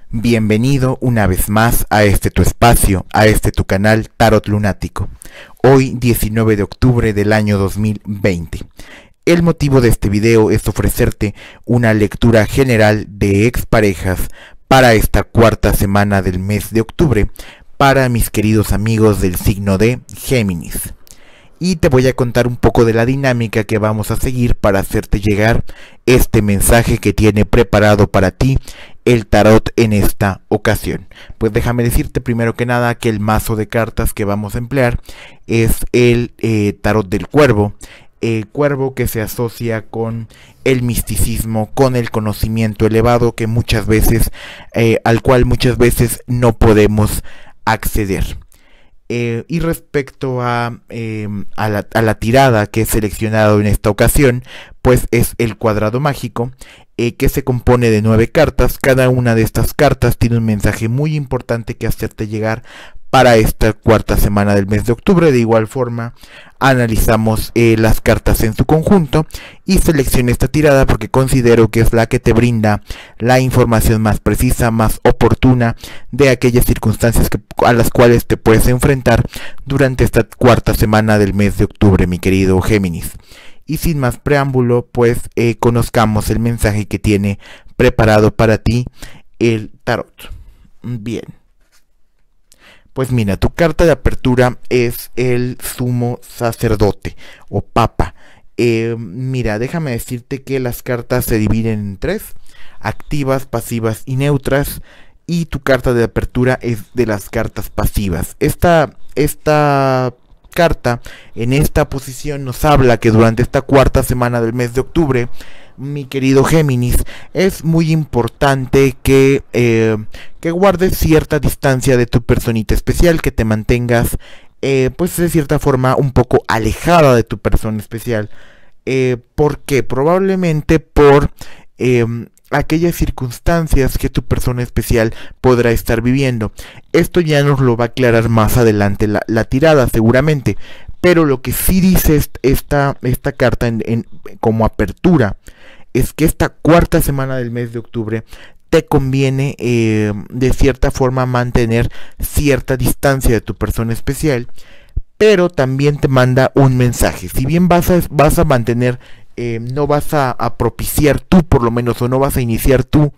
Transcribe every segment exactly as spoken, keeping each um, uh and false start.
Bienvenido una vez más a este tu espacio, a este tu canal Tarot Lunático. Hoy diecinueve de octubre del año dos mil veinte. El motivo de este video es ofrecerte una lectura general de exparejas para esta cuarta semana del mes de octubre para mis queridos amigos del signo de Géminis. Y te voy a contar un poco de la dinámica que vamos a seguir para hacerte llegar este mensaje que tiene preparado para ti el tarot en esta ocasión. Pues déjame decirte primero que nada que el mazo de cartas que vamos a emplear es el eh, tarot del cuervo. Eh, cuervo que se asocia con el misticismo, con el conocimiento elevado que muchas veces, eh, al cual muchas veces no podemos acceder. Eh, y respecto a, eh, a, la, a la tirada que he seleccionado en esta ocasión, pues es el cuadrado mágico, eh, que se compone de nueve cartas. Cada una de estas cartas tiene un mensaje muy importante que hacerte llegar para esta cuarta semana del mes de octubre. De igual forma, analizamos eh, las cartas en su conjunto y seleccioné esta tirada porque considero que es la que te brinda la información más precisa, más oportuna de aquellas circunstancias que, a las cuales te puedes enfrentar durante esta cuarta semana del mes de octubre, mi querido Géminis. Y sin más preámbulo, pues eh, conozcamos el mensaje que tiene preparado para ti el tarot. Bien. Pues mira, tu carta de apertura es el sumo sacerdote o papa. Eh, mira, déjame decirte que las cartas se dividen en tres: activas, pasivas y neutras. Y tu carta de apertura es de las cartas pasivas. Esta, esta carta en esta posición nos habla que durante esta cuarta semana del mes de octubre, mi querido Géminis, es muy importante que, eh, que guardes cierta distancia de tu personita especial, que te mantengas, eh, pues de cierta forma, un poco alejada de tu persona especial. Eh, ¿Por qué? Probablemente por eh, aquellas circunstancias que tu persona especial podrá estar viviendo. Esto ya nos lo va a aclarar más adelante la, la tirada, seguramente. Pero lo que sí dice esta, esta carta en, en, como apertura es que esta cuarta semana del mes de octubre te conviene eh, de cierta forma mantener cierta distancia de tu persona especial, pero también te manda un mensaje. Si bien vas a, vas a mantener, eh, no vas a, a propiciar tú por lo menos, o no vas a iniciar tú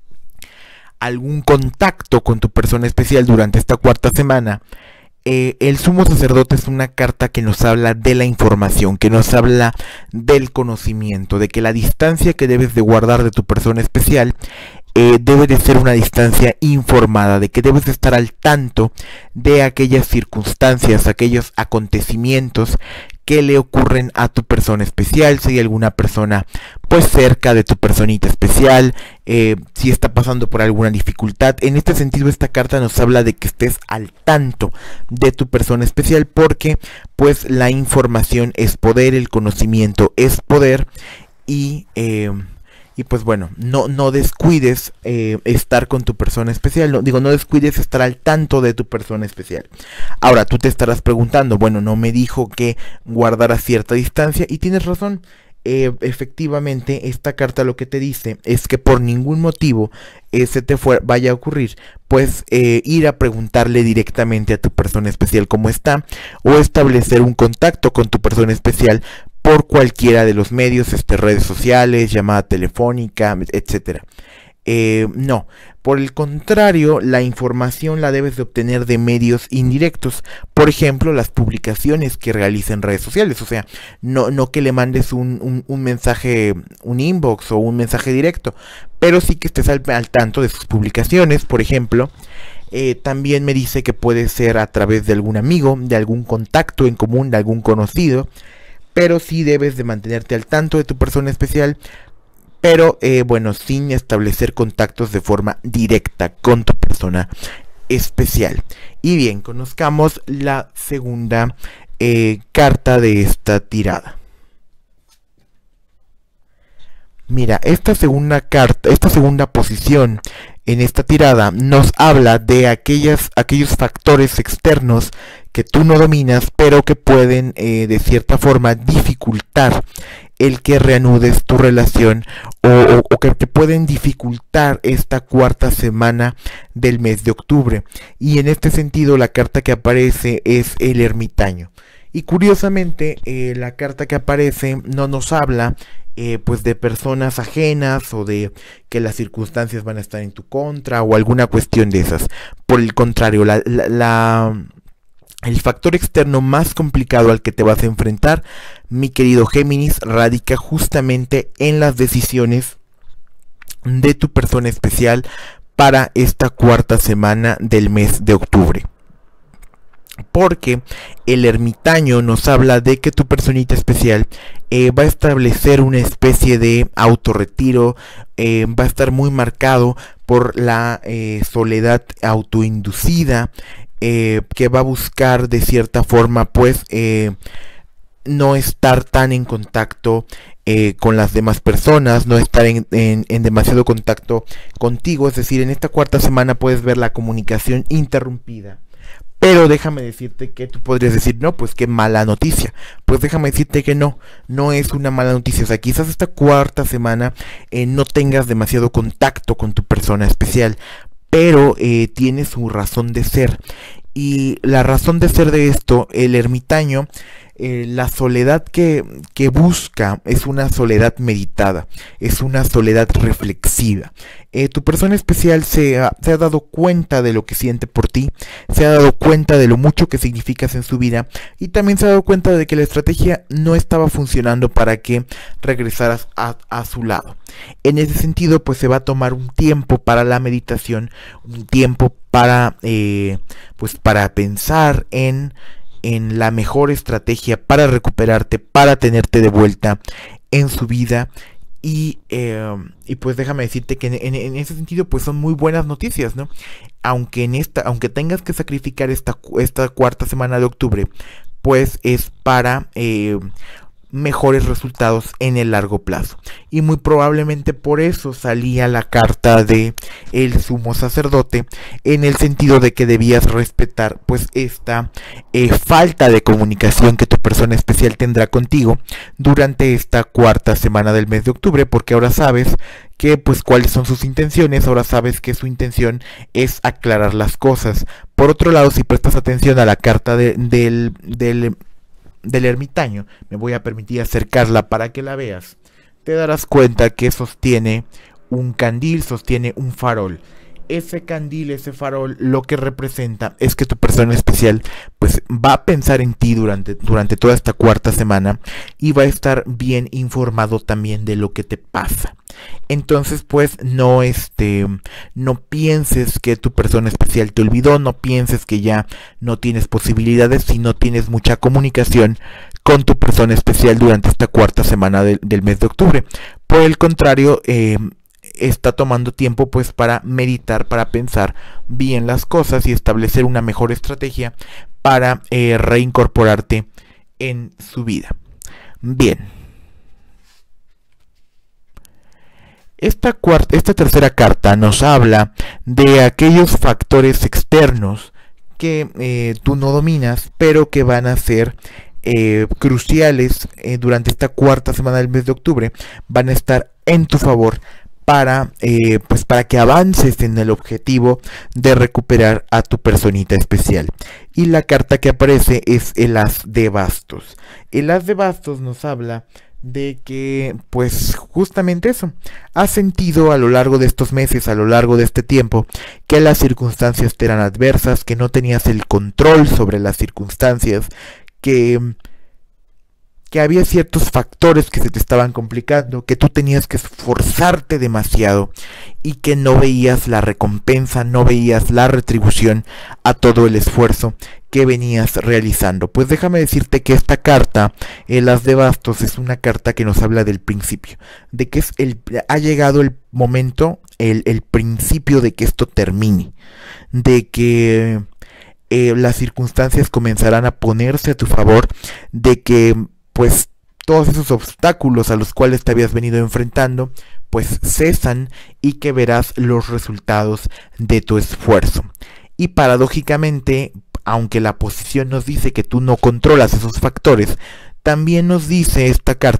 algún contacto con tu persona especial durante esta cuarta semana, Eh, el sumo sacerdote es una carta que nos habla de la información, que nos habla del conocimiento, de que la distancia que debes de guardar de tu persona especial eh, debe de ser una distancia informada, de que debes de estar al tanto de aquellas circunstancias, aquellos acontecimientos que le ocurren a tu persona especial. Si hay alguna persona pues cerca de tu personita especial, eh, si está pasando por alguna dificultad. En este sentido, esta carta nos habla de que estés al tanto de tu persona especial, porque pues la información es poder, el conocimiento es poder, y eh, y pues bueno, no, no descuides eh, estar con tu persona especial. No, digo, no descuides estar al tanto de tu persona especial. Ahora, tú te estarás preguntando, bueno, no me dijo que guardara cierta distancia, y tienes razón. Eh, efectivamente, esta carta lo que te dice es que por ningún motivo eh, se te fue, vaya a ocurrir pues eh, ir a preguntarle directamente a tu persona especial cómo está, o establecer un contacto con tu persona especial por cualquiera de los medios, este, redes sociales, llamada telefónica, etcétera. Eh, no, por el contrario, la información la debes de obtener de medios indirectos. Por ejemplo, las publicaciones que realiza en redes sociales. O sea, no, no que le mandes un, un, un mensaje, un inbox o un mensaje directo, pero sí que estés al, al tanto de sus publicaciones. Por ejemplo, eh, también me dice que puede ser a través de algún amigo, de algún contacto en común, de algún conocido, pero sí debes de mantenerte al tanto de tu persona especial, pero eh, bueno, sin establecer contactos de forma directa con tu persona especial. Y bien, conozcamos la segunda eh, carta de esta tirada. Mira, esta segunda carta, esta segunda posición en esta tirada nos habla de aquellas, aquellos factores externos que tú no dominas, pero que pueden eh, de cierta forma dificultar el que reanudes tu relación o, o, o que te pueden dificultar esta cuarta semana del mes de octubre. Y en este sentido la carta que aparece es el ermitaño. Y curiosamente eh, la carta que aparece no nos habla eh, pues de personas ajenas o de que las circunstancias van a estar en tu contra o alguna cuestión de esas. Por el contrario, la, la, la, el factor externo más complicado al que te vas a enfrentar, mi querido Géminis, radica justamente en las decisiones de tu persona especial para esta cuarta semana del mes de octubre. Porque el ermitaño nos habla de que tu personita especial eh, va a establecer una especie de autorretiro, eh, va a estar muy marcado por la eh, soledad autoinducida, eh, que va a buscar de cierta forma pues eh, no estar tan en contacto eh, con las demás personas, no estar en, en, en demasiado contacto contigo. Es decir, en esta cuarta semana puedes ver la comunicación interrumpida. Pero déjame decirte que tú podrías decir, no, pues qué mala noticia. Pues déjame decirte que no, no es una mala noticia. O sea, quizás esta cuarta semana eh, no tengas demasiado contacto con tu persona especial, pero eh, tiene su razón de ser. Y la razón de ser de esto, el ermitaño, eh, la soledad que, que busca es una soledad meditada, es una soledad reflexiva. Eh, tu persona especial se ha, se ha dado cuenta de lo que siente por ti, se ha dado cuenta de lo mucho que significas en su vida y también se ha dado cuenta de que la estrategia no estaba funcionando para que regresaras a, a su lado. En ese sentido, pues se va a tomar un tiempo para la meditación, un tiempo para, eh, pues para pensar en en la mejor estrategia para recuperarte, para tenerte de vuelta en su vida. Y, eh, y pues déjame decirte que en, en, en ese sentido pues son muy buenas noticias, ¿no? Aunque en esta, aunque tengas que sacrificar esta, esta cuarta semana de octubre, pues es para eh, mejores resultados en el largo plazo. Y muy probablemente por eso salía la carta de el sumo sacerdote, en el sentido de que debías respetar pues esta eh, falta de comunicación que tu persona especial tendrá contigo durante esta cuarta semana del mes de octubre, porque ahora sabes que pues cuáles son sus intenciones, ahora sabes que su intención es aclarar las cosas. Por otro lado, si prestas atención a la carta de, del, del del ermitaño, me voy a permitir acercarla para que la veas, te darás cuenta que sostiene un candil, sostiene un farol. Ese candil, ese farol, lo que representa es que tu persona especial pues va a pensar en ti durante, durante toda esta cuarta semana y va a estar bien informado también de lo que te pasa. Entonces pues no este no pienses que tu persona especial te olvidó, no pienses que ya no tienes posibilidades si no tienes mucha comunicación con tu persona especial durante esta cuarta semana de, del mes de octubre. Por el contrario, eh, está tomando tiempo pues para meditar, para pensar bien las cosas y establecer una mejor estrategia para eh, reincorporarte en su vida. Bien. Esta, cuarta, esta tercera carta nos habla de aquellos factores externos que eh, tú no dominas, pero que van a ser eh, cruciales eh, durante esta cuarta semana del mes de octubre, van a estar en tu favor para, eh, pues para que avances en el objetivo de recuperar a tu personita especial. Y la carta que aparece es el As de Bastos. El As de Bastos nos habla de que pues justamente eso, has sentido a lo largo de estos meses, a lo largo de este tiempo, que las circunstancias te eran adversas, que no tenías el control sobre las circunstancias, que que había ciertos factores que se te estaban complicando, que tú tenías que esforzarte demasiado y que no veías la recompensa, no veías la retribución a todo el esfuerzo que venías realizando. Pues déjame decirte que esta carta, el As de Bastos, es una carta que nos habla del principio, de que es el, ha llegado el momento, el, el principio de que esto termine, de que eh, las circunstancias comenzarán a ponerse a tu favor, de que pues todos esos obstáculos a los cuales te habías venido enfrentando pues cesan y que verás los resultados de tu esfuerzo. Y paradójicamente, aunque la posición nos dice que tú no controlas esos factores, también nos dice esta carta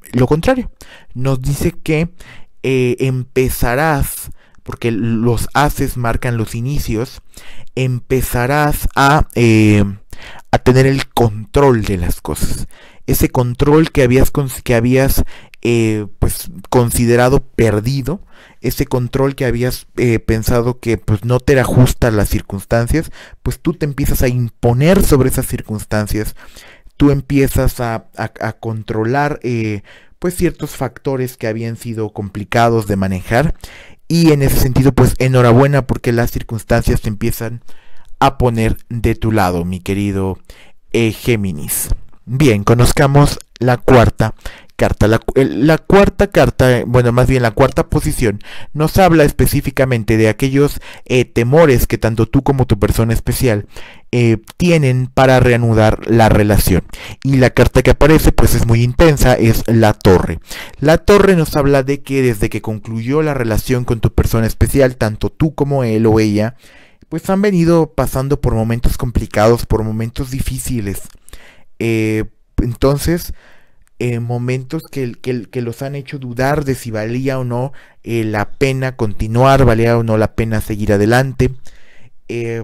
lo contrario. Nos dice que eh, empezarás, porque los haces marcan los inicios, empezarás a, eh, a tener el control de las cosas. Ese control que habías, que habías eh, pues, considerado perdido, ese control que habías eh, pensado que pues, no te era justa las circunstancias, pues tú te empiezas a imponer sobre esas circunstancias, tú empiezas a, a, a controlar eh, pues ciertos factores que habían sido complicados de manejar, y en ese sentido pues enhorabuena porque las circunstancias te empiezan a poner de tu lado, mi querido eh, Géminis. Bien, conozcamos la cuarta carta. La, la cuarta carta, bueno, más bien la cuarta posición, nos habla específicamente de aquellos eh, temores que tanto tú como tu persona especial eh, tienen para reanudar la relación. Y la carta que aparece, pues es muy intensa, es la Torre. La Torre nos habla de que desde que concluyó la relación con tu persona especial, tanto tú como él o ella, pues han venido pasando por momentos complicados, por momentos difíciles. Eh, entonces, eh, momentos que, que, que los han hecho dudar de si valía o no eh, la pena continuar, valía o no la pena seguir adelante. Eh,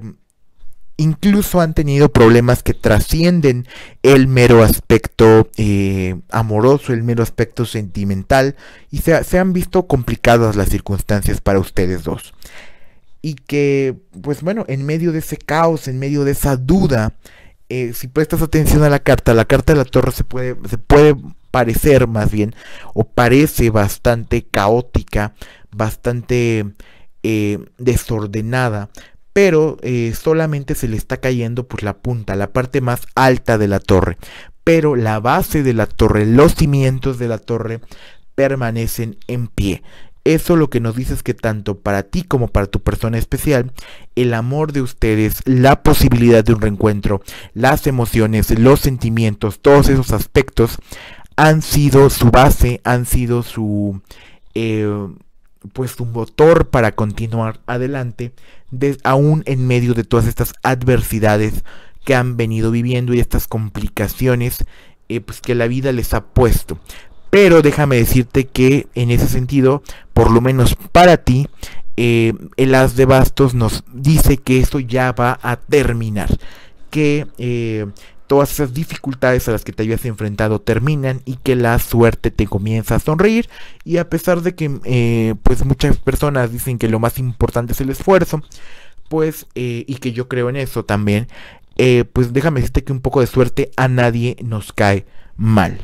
incluso han tenido problemas que trascienden el mero aspecto eh, amoroso, el mero aspecto sentimental, y se, se han visto complicadas las circunstancias para ustedes dos. Y que, pues bueno, en medio de ese caos, en medio de esa duda, Eh, si prestas atención a la carta, la carta de la Torre se puede, se puede parecer más bien, o parece bastante caótica, bastante eh, desordenada, pero eh, solamente se le está cayendo por la punta, la parte más alta de la torre. Pero la base de la torre, los cimientos de la torre permanecen en pie. Eso lo que nos dice es que tanto para ti como para tu persona especial, el amor de ustedes, la posibilidad de un reencuentro, las emociones, los sentimientos, todos esos aspectos han sido su base, han sido su, eh, pues su motor para continuar adelante, de, aún en medio de todas estas adversidades que han venido viviendo y estas complicaciones eh, pues que la vida les ha puesto. Pero déjame decirte que en ese sentido, por lo menos para ti, eh, el As de Bastos nos dice que esto ya va a terminar. Que eh, todas esas dificultades a las que te habías enfrentado terminan y que la suerte te comienza a sonreír. Y a pesar de que eh, pues muchas personas dicen que lo más importante es el esfuerzo, pues, eh, y que yo creo en eso también, eh, pues déjame decirte que un poco de suerte a nadie nos cae mal.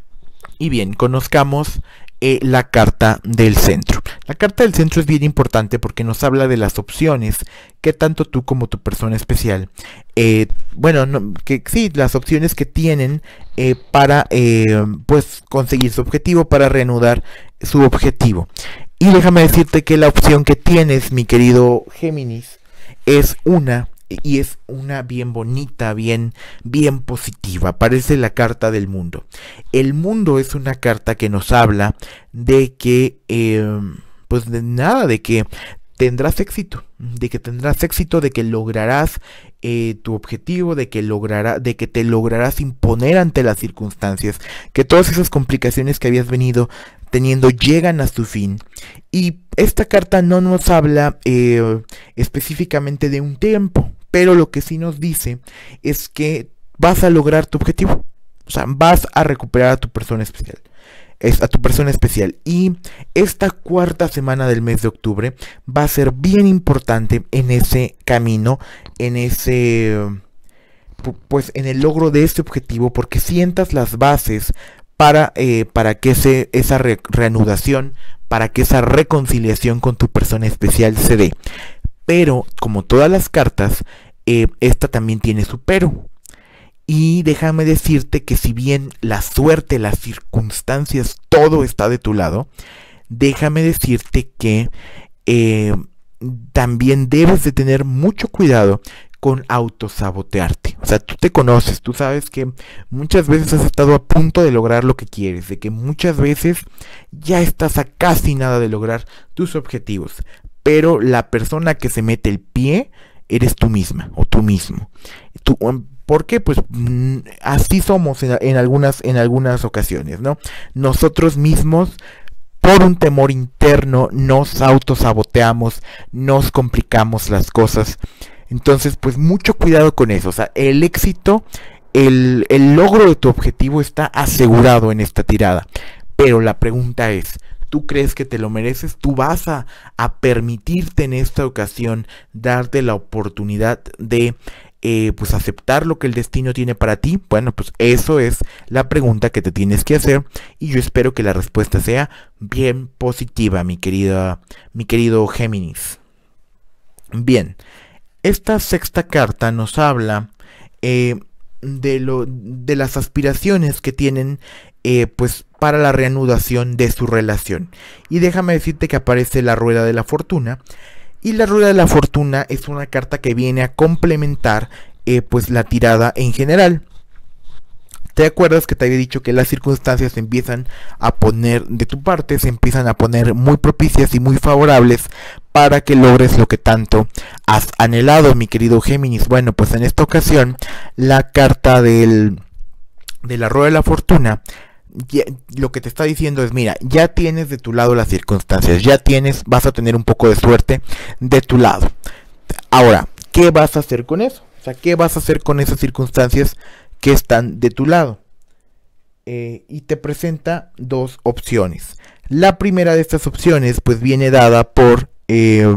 Y bien, conozcamos eh, la carta del centro. La carta del centro es bien importante porque nos habla de las opciones que tanto tú como tu persona especial, eh, bueno, no, que sí, las opciones que tienen eh, para eh, pues conseguir su objetivo, para reanudar su objetivo. Y déjame decirte que la opción que tienes, mi querido Géminis, es una, y es una bien bonita, bien, bien positiva. Parece la carta del mundo. El mundo es una carta que nos habla de que, eh, pues de nada, de que tendrás éxito, de que tendrás éxito, de que lograrás eh, tu objetivo, de que logrará, de que te lograrás imponer ante las circunstancias, que todas esas complicaciones que habías venido teniendo llegan a su fin. Y esta carta no nos habla eh, específicamente de un tiempo, pero lo que sí nos dice es que vas a lograr tu objetivo. O sea, vas a recuperar a tu persona especial. Es a tu persona especial. Y esta cuarta semana del mes de octubre va a ser bien importante en ese camino, en ese, pues en el logro de este objetivo, porque sientas las bases para, eh, para que ese, esa re reanudación, para que esa reconciliación con tu persona especial se dé. Pero, como todas las cartas, eh, esta también tiene su pero. Y déjame decirte que si bien la suerte, las circunstancias, todo está de tu lado, déjame decirte que eh, también debes de tener mucho cuidado con autosabotearte. O sea, tú te conoces, tú sabes que muchas veces has estado a punto de lograr lo que quieres, de que muchas veces ya estás a casi nada de lograr tus objetivos. Pero la persona que se mete el pie eres tú misma o tú mismo. Tú, ¿Por qué? Pues mmm, así somos en, en, algunas, en algunas ocasiones, ¿no? Nosotros mismos, por un temor interno, nos autosaboteamos, nos complicamos las cosas. Entonces, pues mucho cuidado con eso. O sea, el éxito, el, el logro de tu objetivo está asegurado en esta tirada. Pero la pregunta es, ¿tú crees que te lo mereces? ¿Tú vas a, a permitirte en esta ocasión darte la oportunidad de eh, pues aceptar lo que el destino tiene para ti? Bueno, pues eso es la pregunta que te tienes que hacer, y yo espero que la respuesta sea bien positiva, mi querida, mi querido Géminis. Bien, esta sexta carta nos habla eh, de, lo, de las aspiraciones que tienen eh, pues para la reanudación de su relación. Y déjame decirte que aparece la rueda de la fortuna. Y la rueda de la fortuna es una carta que viene a complementar eh, pues la tirada en general. ¿Te acuerdas que te había dicho que las circunstancias se empiezan a poner de tu parte, se empiezan a poner muy propicias y muy favorables para que logres lo que tanto has anhelado, mi querido Géminis? Bueno, pues en esta ocasión la carta del, de la rueda de la fortuna ya, lo que te está diciendo es, mira, ya tienes de tu lado las circunstancias, ya tienes, vas a tener un poco de suerte de tu lado. Ahora, ¿qué vas a hacer con eso? O sea, ¿qué vas a hacer con esas circunstancias que están de tu lado? Eh, y te presenta dos opciones. La primera de estas opciones pues viene dada por eh,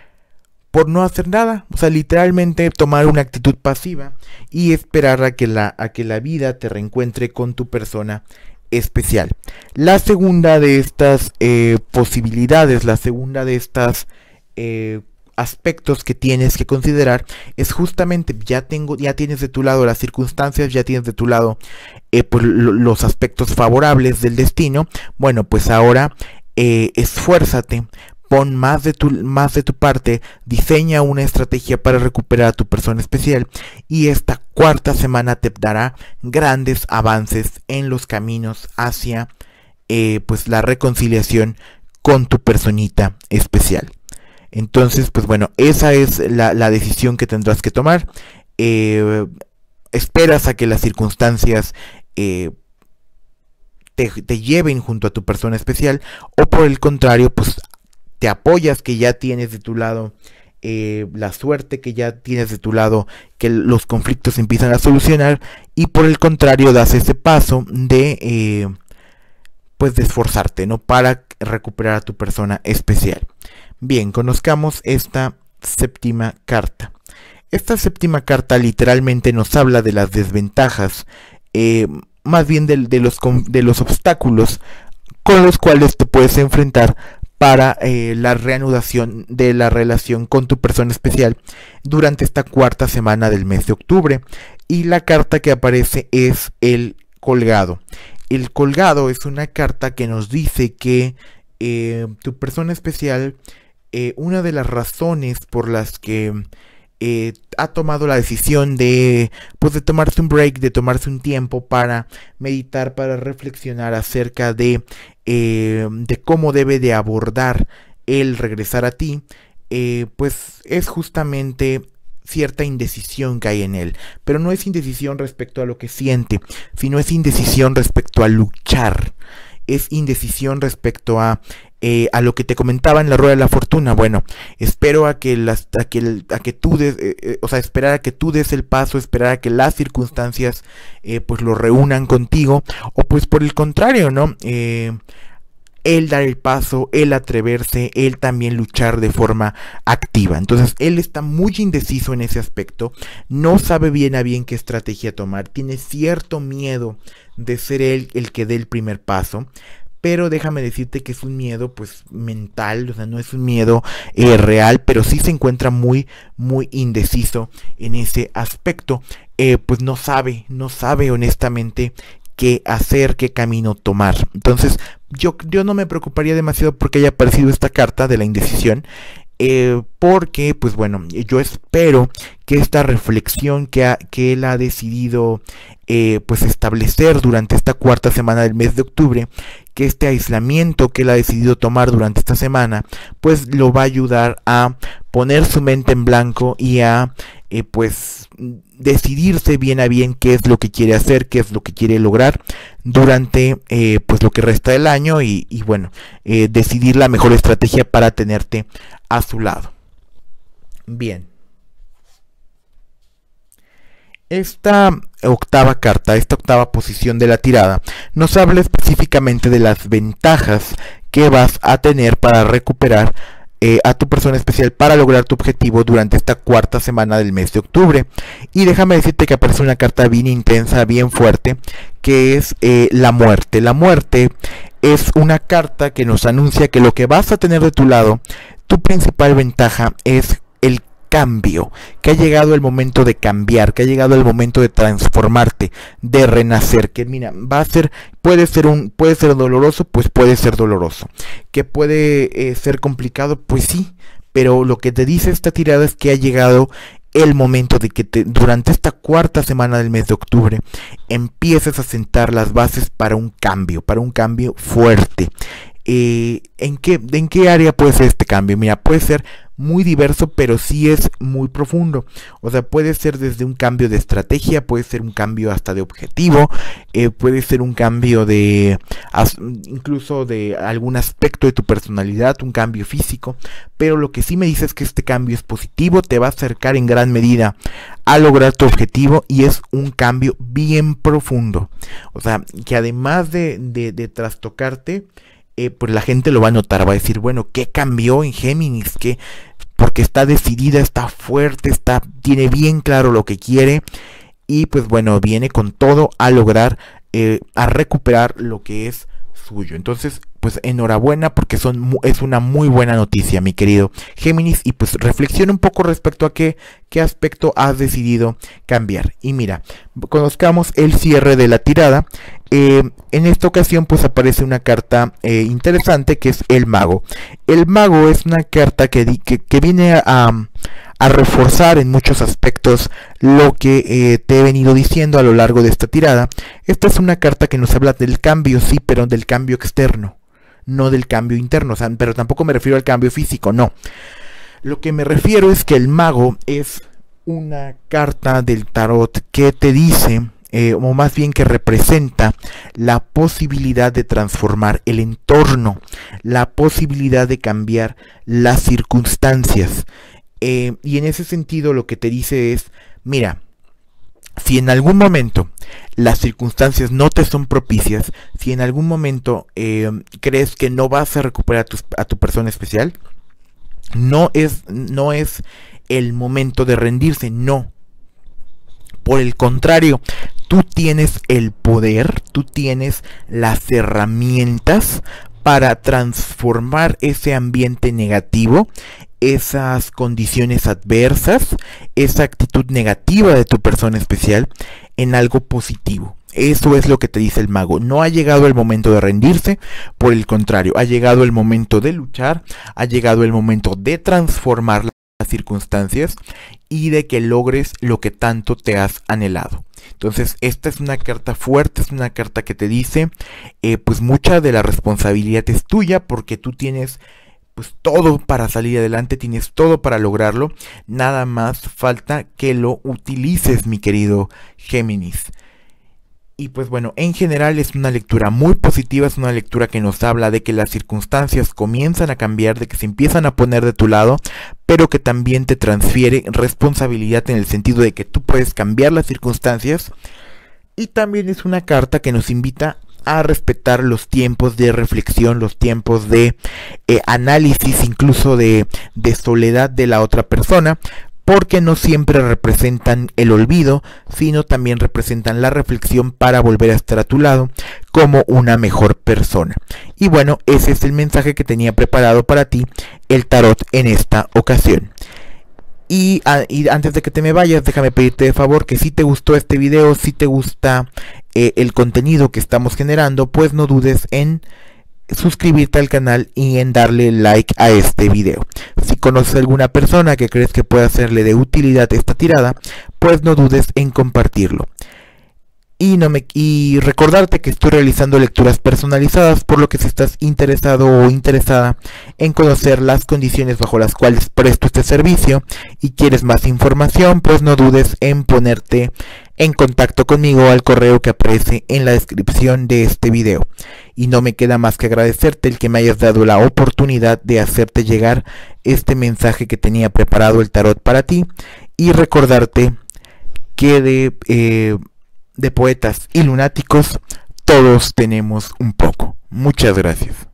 por no hacer nada, o sea, literalmente tomar una actitud pasiva y esperar a que la, a que la vida te reencuentre con tu persona especial. La segunda de estas eh, posibilidades, la segunda de estas eh, aspectos que tienes que considerar es justamente, ya tengo, ya tienes de tu lado las circunstancias, ya tienes de tu lado eh, pues, lo, los aspectos favorables del destino. Bueno, pues ahora eh, esfuérzate, pon más de, tu, más de tu parte, diseña una estrategia para recuperar a tu persona especial, y esta cuarta semana te dará grandes avances en los caminos hacia eh, pues la reconciliación con tu personita especial. Entonces, pues bueno, esa es la, la decisión que tendrás que tomar. Eh, esperas a que las circunstancias eh, te, te lleven junto a tu persona especial, o por el contrario, pues te apoyas que ya tienes de tu lado eh, la suerte, que ya tienes de tu lado que los conflictos empiezan a solucionar, y por el contrario das ese paso de eh, pues de esforzarte, ¿no?, para recuperar a tu persona especial. Bien, conozcamos esta séptima carta. Esta séptima carta literalmente nos habla de las desventajas, eh, más bien de, de, los, de los obstáculos con los cuales te puedes enfrentar para eh, la reanudación de la relación con tu persona especial durante esta cuarta semana del mes de octubre. Y la carta que aparece es el colgado. El colgado es una carta que nos dice que eh, tu persona especial, eh, una de las razones por las que eh, ha tomado la decisión de, pues, de tomarse un break, de tomarse un tiempo para meditar, para reflexionar acerca de, eh, de cómo debe de abordar el regresar a ti, eh, pues es justamente cierta indecisión que hay en él. Pero no es indecisión respecto a lo que siente, sino es indecisión respecto a luchar. Es indecisión respecto a, eh, a lo que te comentaba en la rueda de la fortuna. Bueno, espero a que, las, a que, a que tú des, eh, eh, o sea, esperar a que tú des el paso, esperar a que las circunstancias eh, pues lo reúnan contigo, o pues por el contrario, ¿no? Eh, él dar el paso, él atreverse, él también luchar de forma activa. Entonces él está muy indeciso en ese aspecto, no sabe bien a bien qué estrategia tomar, tiene cierto miedo de ser él el que dé el primer paso, pero déjame decirte que es un miedo pues mental, o sea, no es un miedo eh, real, pero sí se encuentra muy, muy indeciso en ese aspecto. Eh, pues no sabe, no sabe honestamente qué hacer, qué camino tomar. Entonces yo, yo no me preocuparía demasiado porque haya aparecido esta carta de la indecisión. eh, porque pues bueno, yo espero que esta reflexión que, ha, que él ha decidido eh, pues establecer durante esta cuarta semana del mes de octubre, que este aislamiento que él ha decidido tomar durante esta semana, pues lo va a ayudar a poner su mente en blanco y a eh, pues decidirse bien a bien qué es lo que quiere hacer, qué es lo que quiere lograr durante eh, pues lo que resta del año y, y bueno, eh, decidir la mejor estrategia para tenerte a su lado. Bien. Esta octava carta, esta octava posición de la tirada, nos habla específicamente de las ventajas que vas a tener para recuperar eh, a tu persona especial para lograr tu objetivo durante esta cuarta semana del mes de octubre. Y déjame decirte que aparece una carta bien intensa, bien fuerte, que es eh, la muerte. La muerte es una carta que nos anuncia que lo que vas a tener de tu lado, tu principal ventaja es el cambio, que ha llegado el momento de cambiar, que ha llegado el momento de transformarte, de renacer, que mira, va a ser, puede ser un, puede ser doloroso, pues puede ser doloroso, que puede eh, ser complicado, pues sí, pero lo que te dice esta tirada es que ha llegado el momento de que te, durante esta cuarta semana del mes de octubre empieces a sentar las bases para un cambio, para un cambio fuerte. Eh, ¿en qué, ¿En qué área puede ser este cambio? Mira, puede ser muy diverso, pero sí es muy profundo. O sea, puede ser desde un cambio de estrategia, puede ser un cambio hasta de objetivo, eh, puede ser un cambio de as, incluso de algún aspecto de tu personalidad, un cambio físico. Pero lo que sí me dice es que este cambio es positivo, te va a acercar en gran medida a lograr tu objetivo y es un cambio bien profundo. O sea, que además de, de, de trastocarte, Eh, pues la gente lo va a notar, va a decir, bueno, ¿qué cambió en Géminis? ¿Qué? Porque está decidida, está fuerte, está, tiene bien claro lo que quiere y pues bueno, viene con todo a lograr, eh, a recuperar lo que es suyo. Entonces, pues enhorabuena porque son, es una muy buena noticia, mi querido Géminis, y pues reflexiona un poco respecto a qué, qué aspecto has decidido cambiar. Y mira, conozcamos el cierre de la tirada. Eh, en esta ocasión pues aparece una carta eh, interesante que es el mago. El mago es una carta que, que, que viene a, a reforzar en muchos aspectos lo que eh, te he venido diciendo a lo largo de esta tirada. Esta es una carta que nos habla del cambio, sí, pero del cambio externo, no del cambio interno, o sea, pero tampoco me refiero al cambio físico, no. Lo que me refiero es que el mago es una carta del tarot que te dice, Eh, o más bien que representa la posibilidad de transformar el entorno, la posibilidad de cambiar las circunstancias. Eh, y en ese sentido lo que te dice es, mira, si en algún momento las circunstancias no te son propicias, si en algún momento eh, crees que no vas a recuperar a tu, a tu persona especial, no es, no es el momento de rendirse, no. Por el contrario, tú tienes el poder, tú tienes las herramientas para transformar ese ambiente negativo, esas condiciones adversas, esa actitud negativa de tu persona especial en algo positivo. Eso es lo que te dice el mago. No ha llegado el momento de rendirse, por el contrario, ha llegado el momento de luchar, ha llegado el momento de transformar las circunstancias y de que logres lo que tanto te has anhelado. Entonces esta es una carta fuerte, es una carta que te dice eh, pues mucha de la responsabilidad es tuya porque tú tienes pues todo para salir adelante, tienes todo para lograrlo, nada más falta que lo utilices, mi querido Géminis. Y pues bueno, en general es una lectura muy positiva, es una lectura que nos habla de que las circunstancias comienzan a cambiar, de que se empiezan a poner de tu lado, pero que también te transfiere responsabilidad en el sentido de que tú puedes cambiar las circunstancias. Y también es una carta que nos invita a respetar los tiempos de reflexión, los tiempos de eh, análisis, incluso de, de soledad de la otra persona, porque no siempre representan el olvido, sino también representan la reflexión para volver a estar a tu lado como una mejor persona. Y bueno, ese es el mensaje que tenía preparado para ti el tarot en esta ocasión. Y, a, y antes de que te me vayas, déjame pedirte de favor que si te gustó este video, si te gusta eh, el contenido que estamos generando, pues no dudes en suscribirte al canal y en darle like a este video. Si conoces a alguna persona que crees que pueda serle de utilidad esta tirada, pues no dudes en compartirlo. Y, no me, y recordarte que estoy realizando lecturas personalizadas, por lo que si estás interesado o interesada en conocer las condiciones bajo las cuales presto este servicio y quieres más información, pues no dudes en ponerte en contacto conmigo al correo que aparece en la descripción de este video. Y no me queda más que agradecerte el que me hayas dado la oportunidad de hacerte llegar este mensaje que tenía preparado el tarot para ti, y recordarte que de... Eh, de poetas y lunáticos todos tenemos un poco. Muchas gracias.